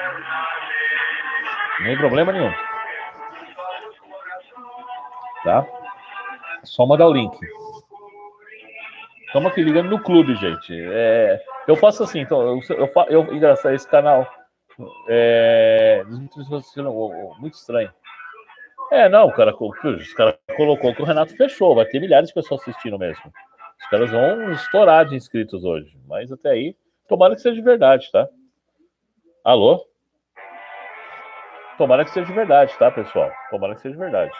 Nem problema nenhum. Tá? Só mandar o link. Estamos aqui ligando no clube, gente. Eu faço assim, então, engraçado, esse canal muito estranho. Não, cara, os caras colocou que o Renato fechou, vai ter milhares de pessoas assistindo mesmo. Os caras vão estourar de inscritos hoje, mas até aí, tomara que seja de verdade, tá? Alô? Tomara que seja de verdade, tá, pessoal? Tomara que seja de verdade.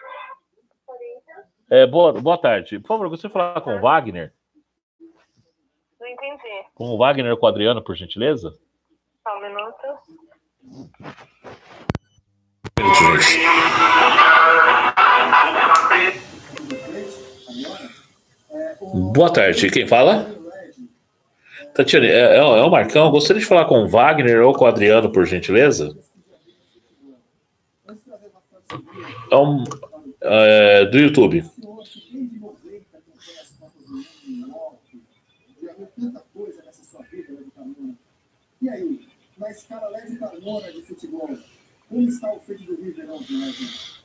Boa tarde. Por favor, você falar com o Wagner? Não entendi. Com o Wagner com o Adriano, por gentileza? Só um minuto. Boa tarde. Quem fala? Tatiane, é o Marcão. Gostaria de falar com o Wagner ou com o Adriano, por gentileza? Do YouTube. E aí, na escala leve Carmona de futebol, como está o feito do River ontem, né, gente?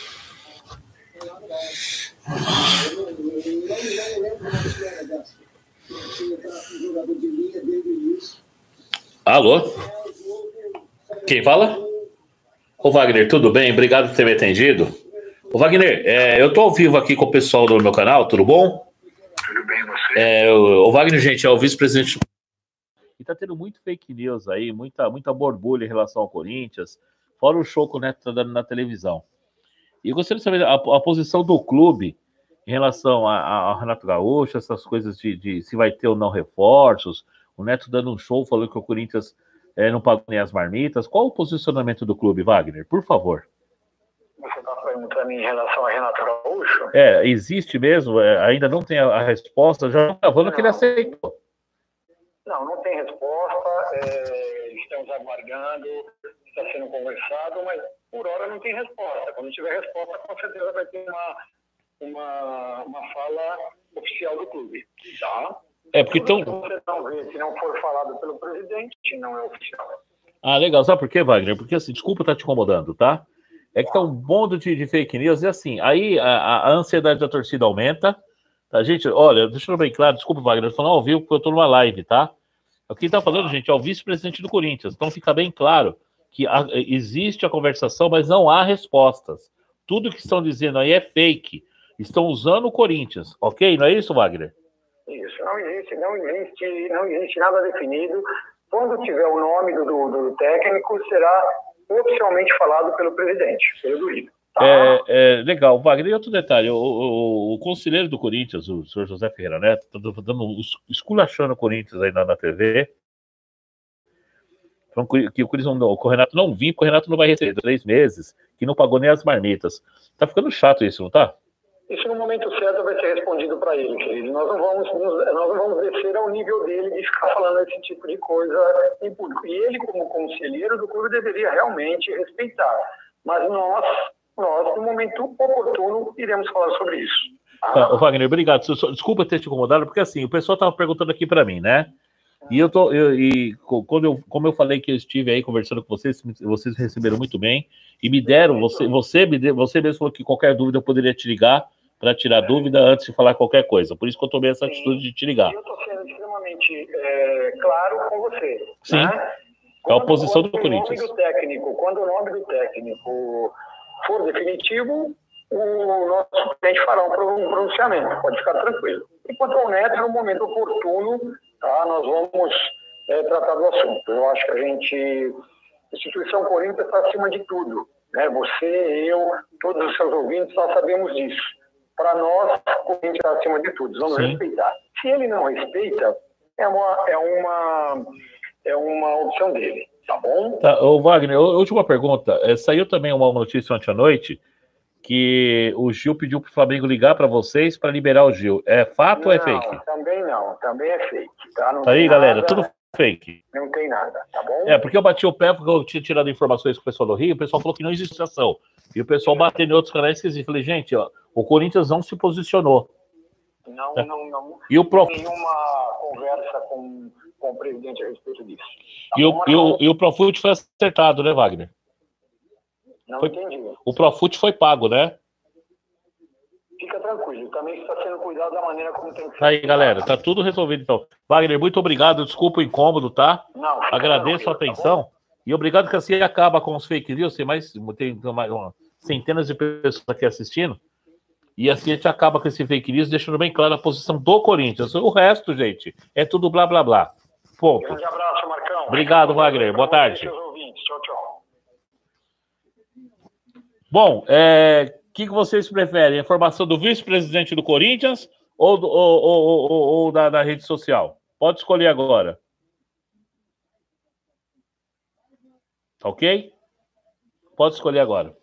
Alô? Quem fala? Ô Wagner, tudo bem? Obrigado por ter me atendido. Ô Wagner, eu estou ao vivo aqui com o pessoal do meu canal, tudo bom? Tudo bem, você? O Wagner, gente, é o vice-presidente. E tá tendo muito fake news aí, muita borbulha em relação ao Corinthians, fora o show que o Neto tá dando na televisão. E eu gostaria de saber a posição do clube em relação ao Renato Gaúcho, essas coisas de se vai ter ou não reforços. O Neto dando um show, falando que o Corinthians não pagou nem as marmitas. Qual o posicionamento do clube, Wagner? Por favor. Você está perguntando em relação a Renato Gaúcho? Existe mesmo? Ainda não tem a resposta? Já está falando que ele aceitou. Não tem resposta. Estamos aguardando. Está sendo conversado, mas por hora não tem resposta. Quando tiver resposta, com certeza vai ter uma fala oficial do clube. Tá? Porque então... Você não vê, se não for falado pelo presidente, não é oficial. Legal. Sabe por quê, Wagner? Porque, assim, desculpa estar te incomodando, tá? É que tá um bando de fake news e, assim, aí a ansiedade da torcida aumenta. Tá, gente? Olha, deixando bem claro, desculpa, Wagner, eu tô falando ao vivo porque eu tô numa live, tá? O que tá falando, gente, é o vice-presidente do Corinthians. Então fica bem claro que existe a conversação, mas não há respostas. Tudo que estão dizendo aí é fake. Estão usando o Corinthians, ok? Não é isso, Wagner? Isso, não existe nada definido. Quando tiver o nome do técnico, será oficialmente falado pelo presidente, pelo Duílio. Tá? Legal, Wagner. E outro detalhe, o conselheiro do Corinthians, o senhor José Ferreira Neto, está esculachando o Corinthians aí na TV. Que o Renato não vinha, porque o Renato não vai receber 3 meses, que não pagou nem as marmitas. Tá ficando chato isso, não tá? Isso no momento certo vai ser respondido para ele, querido. Nós não vamos descer ao nível dele de ficar falando esse tipo de coisa em público. E ele, como conselheiro do clube, deveria realmente respeitar. Mas nós no momento oportuno, iremos falar sobre isso. Tá, Wagner, obrigado. Desculpa ter te incomodado, porque assim, o pessoal estava perguntando aqui para mim, né? Como eu falei que eu estive aí conversando com vocês receberam muito bem e me deram, você mesmo falou que qualquer dúvida eu poderia te ligar para tirar dúvida antes de falar qualquer coisa. Por isso que eu tomei essa atitude de te ligar. Eu estou sendo extremamente claro com você. Sim. Né? É a posição do Corinthians. Quando o nome do técnico for definitivo, o nosso presidente fará um pronunciamento. Pode ficar tranquilo. Enquanto ao Neto, no momento oportuno, tá, nós vamos tratar do assunto. Eu acho que a instituição Corinthians está acima de tudo. Né? Você, eu, todos os seus ouvintes, nós sabemos disso. Para nós, o Corinthians está acima de tudo. Vamos respeitar. Se ele não respeita, é uma opção dele. Tá bom? Tá, Wagner, última pergunta. Saiu também uma notícia ontem à noite que o Gil pediu para o Flamengo ligar para vocês para liberar o Gil. É fato ou é fake? Também não. Também é fake. Tá, tá aí, galera, tudo fake. Não tem nada, tá bom? Porque eu bati o pé porque eu tinha tirado informações com o pessoal do Rio, o pessoal falou que não existe ação. E o pessoal bateu em outros canais que existem. Falei, gente, ó, o Corinthians não se posicionou. Não. E o próprio... Nenhuma conversa com com o presidente a respeito disso. E o Profut foi acertado, né, Wagner? Não entendi. O Profut foi pago, né? Fica tranquilo, também está sendo cuidado da maneira como tem que ser. Aí, galera, tá tudo resolvido então. Wagner, muito obrigado, desculpa o incômodo, tá? Não, agradeço a atenção e obrigado que assim acaba com os fake news, tem mais centenas de pessoas aqui assistindo e assim a gente acaba com esse fake news, deixando bem claro a posição do Corinthians. O resto, gente, é tudo blá, blá, blá. Ponto. Grande abraço, Marcão. Obrigado, Wagner. Boa tarde. Tchau, tchau. Bom, o que vocês preferem? A informação do vice-presidente do Corinthians ou da rede social? Pode escolher agora. Ok? Pode escolher agora.